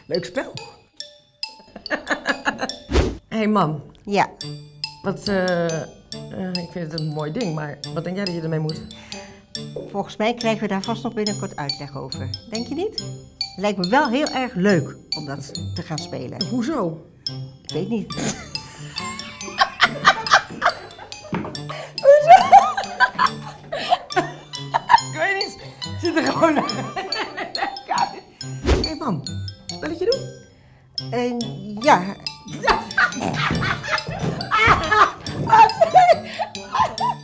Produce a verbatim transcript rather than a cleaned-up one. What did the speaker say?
Leuk spel. Hé hey mam. Ja. Wat, uh, uh, ik vind het een mooi ding, maar wat denk jij dat je ermee moet? Volgens mij krijgen we daar vast nog binnenkort uitleg over. Denk je niet? Lijkt me wel heel erg leuk om dat te gaan spelen. Hoezo? Ik weet niet. Hoezo? Ik weet niet. Zit er gewoon... Hé hey, mam, spelletje doen? Uh, ja. Ja.